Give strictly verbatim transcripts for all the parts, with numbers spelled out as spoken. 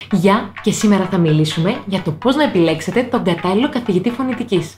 Γεια και σήμερα θα μιλήσουμε για το πώς να επιλέξετε τον κατάλληλο καθηγητή φωνητικής.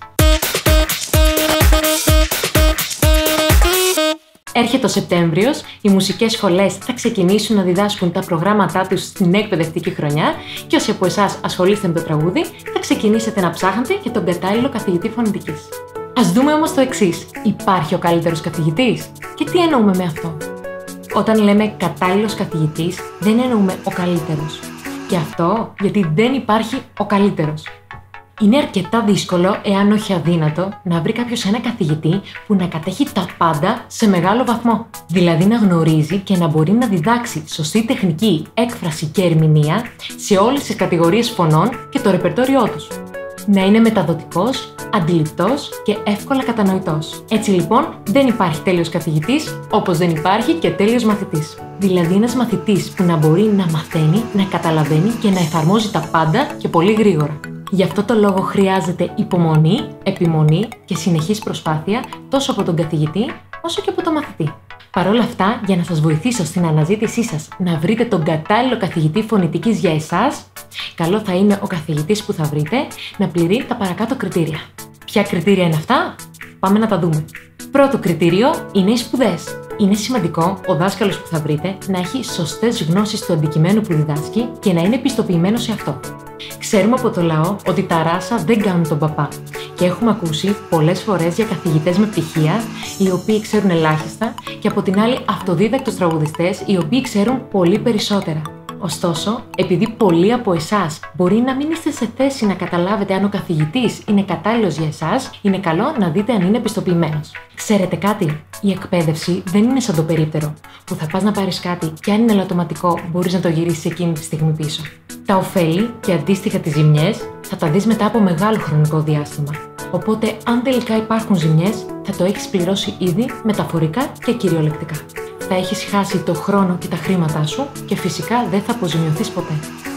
Έρχεται ο Σεπτέμβριος, οι μουσικές σχολές θα ξεκινήσουν να διδάσκουν τα προγράμματά τους στην εκπαιδευτική χρονιά και όσοι από εσάς ασχολείστε με το τραγούδι, θα ξεκινήσετε να ψάχνετε για τον κατάλληλο καθηγητή φωνητικής. Ας δούμε όμως το εξής. Υπάρχει ο καλύτερος καθηγητής? Και τι εννοούμε με αυτό? Όταν λέμε κατάλληλος καθηγητής, δεν εννοούμε ο καλύτερος. Και αυτό γιατί δεν υπάρχει ο καλύτερος. Είναι αρκετά δύσκολο, εάν όχι αδύνατο, να βρει κάποιος ένα καθηγητή που να κατέχει τα πάντα σε μεγάλο βαθμό. Δηλαδή να γνωρίζει και να μπορεί να διδάξει σωστή τεχνική, έκφραση και ερμηνεία σε όλες τις κατηγορίες φωνών και το ρεπερτόριό τους. Να είναι μεταδοτικός, αντιληπτός και εύκολα κατανοητός. Έτσι λοιπόν, δεν υπάρχει τέλειος καθηγητής, όπως δεν υπάρχει και τέλειος μαθητής. Δηλαδή ένας μαθητής που να μπορεί να μαθαίνει, να καταλαβαίνει και να εφαρμόζει τα πάντα και πολύ γρήγορα. Γι' αυτό το λόγο χρειάζεται υπομονή, επιμονή και συνεχής προσπάθεια τόσο από τον καθηγητή όσο και από τον μαθητή. Παρ' όλα αυτά, για να σας βοηθήσω στην αναζήτησή σας να βρείτε τον κατάλληλο καθηγητή φωνητικής για εσάς, καλό θα είναι ο καθηγητής που θα βρείτε να πληρεί τα παρακάτω κριτήρια. Ποια κριτήρια είναι αυτά? Πάμε να τα δούμε. Πρώτο κριτήριο είναι οι σπουδές. Είναι σημαντικό ο δάσκαλος που θα βρείτε να έχει σωστές γνώσεις του αντικειμένου που διδάσκει και να είναι πιστοποιημένος σε αυτό. Ξέρουμε από το λαό ότι τα ράσα δεν κάνουν τον παπά και έχουμε ακούσει πολλές φορές για καθηγητές με πτυχία οι οποίοι ξέρουν ελάχιστα και από την άλλη αυτοδίδακτους τραγουδιστές οι οποίοι ξέρουν πολύ περισσότερα. Ωστόσο, επειδή πολλοί από εσάς μπορεί να μην είστε σε θέση να καταλάβετε αν ο καθηγητής είναι κατάλληλος για εσάς, είναι καλό να δείτε αν είναι πιστοποιημένος. Ξέρετε κάτι? Η εκπαίδευση δεν είναι σαν το περίπτερο, που θα πας να πάρεις κάτι και αν είναι ελαττωματικό μπορείς να το γυρίσεις εκείνη τη στιγμή πίσω. Τα ωφέλη και αντίστοιχα τις ζημιές θα τα δεις μετά από μεγάλο χρονικό διάστημα. Οπότε, αν τελικά υπάρχουν ζημιές, θα το έχεις πληρώσει ήδη μεταφορικά και κυριολεκτικά. Θα έχεις χάσει το χρόνο και τα χρήματά σου και φυσικά δεν θα αποζημιωθείς ποτέ.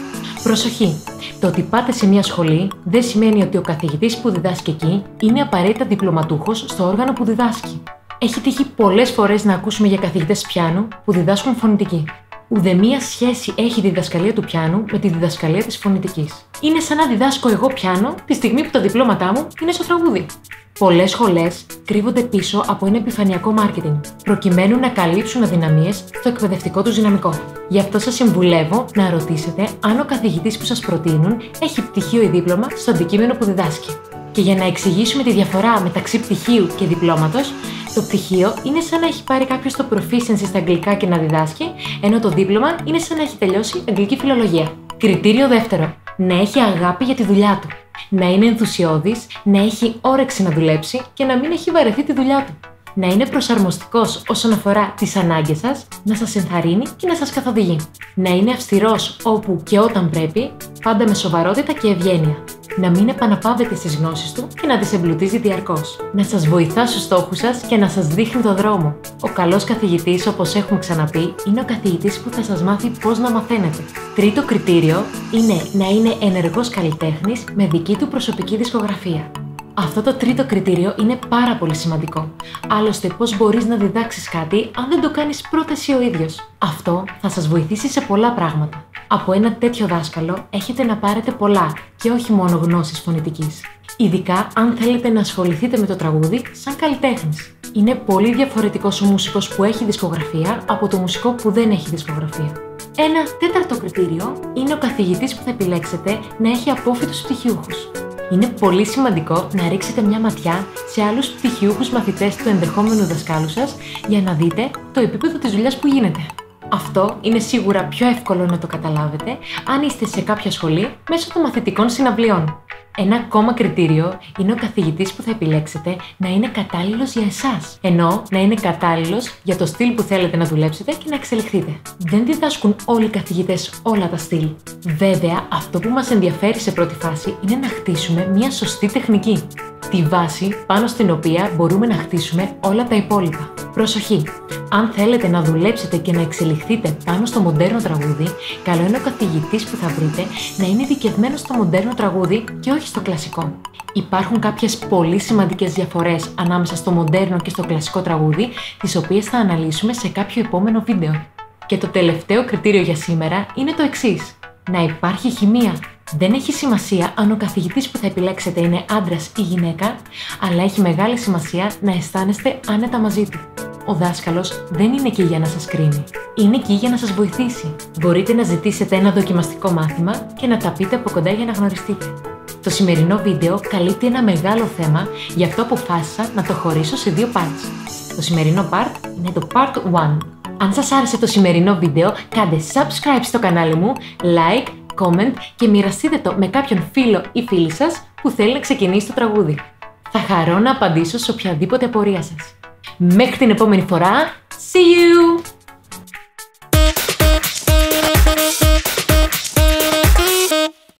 Προσοχή! Το ότι πάτε σε μια σχολή δεν σημαίνει ότι ο καθηγητής που διδάσκει εκεί είναι απαραίτητα διπλωματούχος στο όργανο που διδάσκει. Έχει τύχει πολλές φορές να ακούσουμε για καθηγητές πιάνου που διδάσκουν φωνητική. Ουδέμια σχέση έχει η διδασκαλία του πιάνου με τη διδασκαλία της φωνητικής. Είναι σαν να διδάσκω εγώ πιάνο τη στιγμή που τα διπλώματά μου είναι στο τραγούδι. Πολλές σχολές κρύβονται πίσω από ένα επιφανειακό μάρκετινγκ, προκειμένου να καλύψουν αδυναμίες στο εκπαιδευτικό τους δυναμικό. Γι' αυτό σας συμβουλεύω να ρωτήσετε αν ο καθηγητής που σας προτείνουν έχει πτυχίο ή δίπλωμα στο αντικείμενο που διδάσκει. Και για να εξηγήσουμε τη διαφορά μεταξύ πτυχίου και διπλώματος, το πτυχίο είναι σαν να έχει πάρει κάποιος το proficiency στα αγγλικά και να διδάσκει, ενώ το δίπλωμα είναι σαν να έχει τελειώσει αγγλική φιλολογία. Κριτήριο δεύτερο. Να έχει αγάπη για τη δουλειά του. Να είναι ενθουσιώδης, να έχει όρεξη να δουλέψει και να μην έχει βαρεθεί τη δουλειά του. Να είναι προσαρμοστικός όσον αφορά τις ανάγκες σας, να σας ενθαρρύνει και να σας καθοδηγεί. Να είναι αυστηρός όπου και όταν πρέπει, πάντα με σοβαρότητα και ευγένεια. Να μην επαναπαύεται στις γνώσεις του και να τις εμπλουτίζει διαρκώς. Να σας βοηθά στους στόχους σας και να σας δείχνει το δρόμο. Ο καλός καθηγητής, όπως έχουμε ξαναπεί, είναι ο καθηγητής που θα σας μάθει πώς να μαθαίνετε. Τρίτο κριτήριο είναι να είναι ενεργός καλλιτέχνης με δική του προσωπική δισκογραφία. Αυτό το τρίτο κριτήριο είναι πάρα πολύ σημαντικό. Άλλωστε, πώς μπορείς να διδάξεις κάτι αν δεν το κάνεις πρώτα εσύ ο ίδιος? Αυτό θα σας βοηθήσει σε πολλά πράγματα. Από ένα τέτοιο δάσκαλο έχετε να πάρετε πολλά και όχι μόνο γνώσεις φωνητικής. Ειδικά αν θέλετε να ασχοληθείτε με το τραγούδι σαν καλλιτέχνης. Είναι πολύ διαφορετικός ο μουσικός που έχει δισκογραφία από το μουσικό που δεν έχει δισκογραφία. Ένα τέταρτο κριτήριο είναι ο καθηγητής που θα επιλέξετε να έχει απόφοιτους πτυχιούχους. Είναι πολύ σημαντικό να ρίξετε μια ματιά σε άλλους πτυχιούχους μαθητές του ενδεχόμενου δασκάλου σας για να δείτε το επίπεδο της δουλειάς που γίνεται. Αυτό είναι σίγουρα πιο εύκολο να το καταλάβετε αν είστε σε κάποια σχολή μέσω των μαθητικών συναυλιών. Ένα ακόμα κριτήριο είναι ο καθηγητής που θα επιλέξετε να είναι κατάλληλος για εσάς, ενώ να είναι κατάλληλος για το στυλ που θέλετε να δουλέψετε και να εξελιχθείτε. Δεν διδάσκουν όλοι οι καθηγητές όλα τα στυλ. Βέβαια, αυτό που μας ενδιαφέρει σε πρώτη φάση είναι να χτίσουμε μια σωστή τεχνική. Τη βάση πάνω στην οποία μπορούμε να χτίσουμε όλα τα υπόλοιπα. Προσοχή! Αν θέλετε να δουλέψετε και να εξελιχθείτε πάνω στο μοντέρνο τραγούδι, καλό είναι ο καθηγητής που θα βρείτε να είναι ειδικευμένος στο μοντέρνο τραγούδι και όχι στο κλασικό. Υπάρχουν κάποιες πολύ σημαντικές διαφορές ανάμεσα στο μοντέρνο και στο κλασικό τραγούδι, τις οποίες θα αναλύσουμε σε κάποιο επόμενο βίντεο. Και το τελευταίο κριτήριο για σήμερα είναι το εξής. Να υπάρχει χημεία. Δεν έχει σημασία αν ο καθηγητής που θα επιλέξετε είναι άντρας ή γυναίκα, αλλά έχει μεγάλη σημασία να αισθάνεστε άνετα μαζί του. Ο δάσκαλος δεν είναι εκεί για να σας κρίνει. Είναι εκεί για να σας βοηθήσει. Μπορείτε να ζητήσετε ένα δοκιμαστικό μάθημα και να τα πείτε από κοντά για να γνωριστείτε. Το σημερινό βίντεο καλύπτει ένα μεγάλο θέμα, γι' αυτό αποφάσισα να το χωρίσω σε δύο parts. Το σημερινό part είναι το part one. Αν σας άρεσε το σημερινό βίντεο, κάντε subscribe στο κανάλι μου, like, comment και μοιραστείτε το με κάποιον φίλο ή φίλη σας που θέλει να ξεκινήσει το τραγούδι. Θα χαρώ να απαντήσω σε οποιαδήποτε απορία σας. Μέχρι την επόμενη φορά, see you!